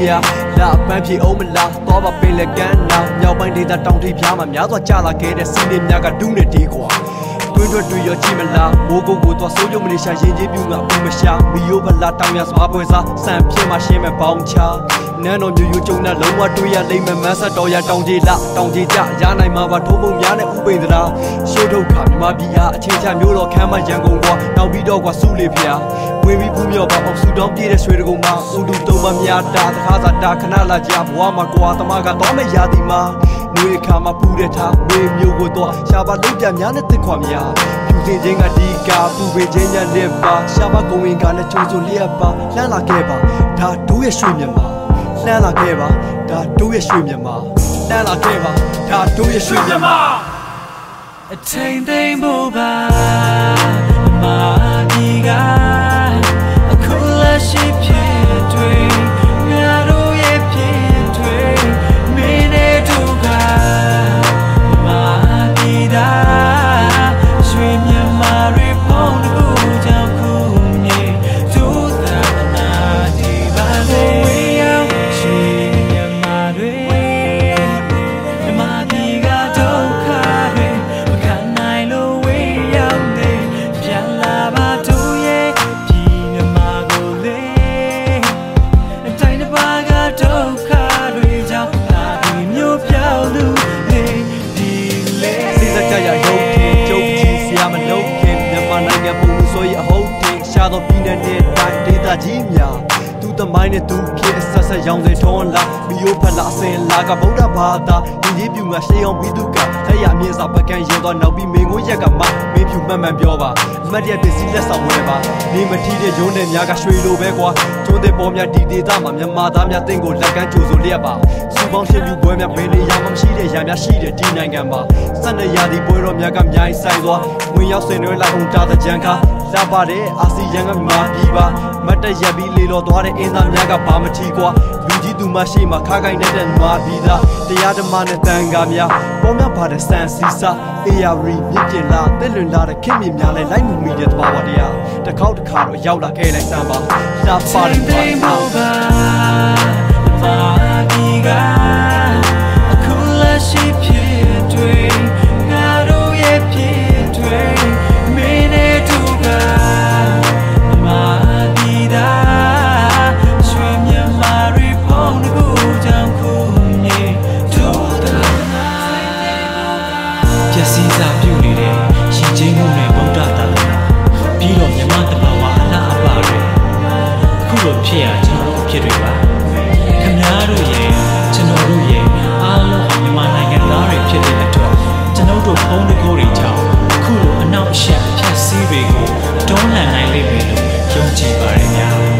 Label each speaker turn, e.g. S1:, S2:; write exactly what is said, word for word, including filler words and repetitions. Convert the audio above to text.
S1: ya la ban phi ong ma la twa ba pin le kan na nyaw pai de ta taung thi phya ma mya swa cha la ke de sin ne mya ka du ne de kwaတွင်းတွင်းတွေ့ရကြည့်မလားမိုးကုတ်ကိုသွားစိုးရုံမလေးရှာရင်ကြီးပြူငါဘူးမရှာမီယိုဘလာတောင်ရစွာပွဲစားစံပြင်းမှရှင်းမဲ့ပေါင်းချနန်းတော်မျိုးရိုးကျုံနဲ့လုံးဝတွေ့ရလိမ့်မယ်မန်းဆက်တော်ရတောင်ကြီးလာတောင်ကြီးကြရနိုင်မှာပါထိုးပုံများနဲ့ဥပိန်သလားရှိုးထုတ်ခါမြမပြည်အားအခြေချမျိုးတော်ခမ်းမရန်ကုန်ကွာနောက်ပြီးတော့ကွာစုလေဖျားဝင်းပြီးဘူးမြော့ပါအောင်စုတောင်းပြေးတဲ့ရွှေတကုံမှာဥတူတုံးမများတာတခါစားတာခဏလာကြဘဝမှာကွာသမားကတော့မဲ့ရာသီမှာနွေခါမှာပူတဲ့ထားမေမျိုးကိုတော့ရှာပါလိမ့်ပြများနဲ့တစ်ခွာများပြူစင်ချင်းကဒီကပူပေချင်းညလက်ပါရှာပါကုံဝင်ကနဲ့ချုံချုံလျက်ပါလှမ်းလာခဲ့ပါဒါတို့ရဲ့ရွှေမြန်မာလှမ်းလာခဲ့ပါဒါတို့ရဲ့ရွှေမြန်မာလှမ်းလာခဲ့ပါဒါတို့ရဲ့ရွှေမြန်မာအထိန်သိမ်းဖို့ပါမာဒီကအခုလက်ရှိဖြစ်တွေငါတို့ရဲ့ဖြစ်တွေမင်းနဲ့တို့ကမာဒီတာရွှေမြန်မာတွေပေါင်းတကူကြောင့်ခုမြေဒုသနာဒီပါလေရွှေမြန်မာတွေမြန်မာဒီကဒုက္ခတွေမခံနိုင်လို့ဝေးရောက်နေပြန်လာပါတို့ရဲ့ပြည်မြန်မာကိုလေအတိုင်းတစ်ပါးကဒုက္ခတွေကြောင့်ဒါဒီမျိုးပြောင်းလို့နေဒီလေစိတ်ကြရရုပ်ထင်ကြုတ်ကြီးစရာမလုံးခင်မြန်မာနိုင်ငံပုံဆိုရအဟုတ်တင်ရှာတော့ပြည်နယ်နဲ့တိုင်းဒေသကြီးများသူသမိုင်းနဲ့သူဖြစ်ဆက်ဆက်ရောင်စင်ထွန်းလာမီယိုဖလာအစင်လာကဗုဒ္ဓဘာသာဒီကြီးပြူမှာရှေးအောင်ပြီးသူကလက်ရမြင့်စာပကံရင်တော့နောက်ပြီးမင်းကိုရက်ကမှမင်းဖြူမှန်မှန်ပြောပါအမတ်ရပစ္စည်းလက်ဆောင်ဝယ်ပါနေမထီးတဲ့ရုံးနဲ့များကရွှေလိုပဲကွာကျွန်းတဲ့ပေါ်များဒီဒေသမှာမြန်မာသားများတင်ကိုလက်ကမ်းကြိုဆိုလျက်ပါစူပေါင်းရှင်ပြူပွဲများဘယ်နေရာမှမရှိတဲ့ရာများရှိတဲ့ဒီနိုင်ငံမှာစက်နေရာဒီပွဲတော်များကအများကြီးဆိုင်သွားဝင်ရောက်ဆင်နွှဲလာအောင်တာတဲ့ကြံခါလာပါတဲ့အာဆီယံကမြန်မာပြည်ပါမတ်တရက်ပြီးလေလော်သွားတဲ့အင်းသားများကဘာမထီကွာလူကြီးသူမရှိမှခါကိုင်းတဲ့မာပြည်သားတရားဓမ္မနဲ့တန်ခါများပေါ်များပါတဲ့စံစီစာအေယာရီမြင့်ကျင်လာတက်လွင်လာတဲ့ခင်မြများလဲလိုက်မှုမိတဲ့သဘာဝတရားတစ်ခေါက်တစ်ခါတော့ရောက်လာခဲ့လိုက်စမ်းပါလာပါတဲ့ဘာသာမာပြည်ကအခုလက်ရှိဖြစ်တွေငါတို့ရဲ့ဖြစ်တွေမင်းနဲ့တို့ကမာပြည်သားရွှေမြန်မာတွေပေါင်းတကူကြောင့်ခုမြေတို့တာပျက်စီးစာပြုနေတဲ့ရှင်ချင်းမှုနဲ့ဗုဒ္ဓသာသနာပြီးတော့မြန်မာတဘာဝအလားအပါတွေအခုလိုဖြစ်ရကျွန်တော်တို့ဖြစ်တွေပါခင်ဗျားတို့ရဲ့ကျွန်တော်တို့ရဲ့အားလုံးမြန်မာနိုင်ငံသားတွေဖြစ်တဲ့အတွက်ကျွန်တော်တို့ဘုံတကူတွေကြောင့်အခုလိုအနောက်အရှက်ဖြတ်စည်းတွေကိုတွန်းလှန်နိုင်လိမ့်မယ်လို့ယုံကြည်ပါတယ်ဗျာ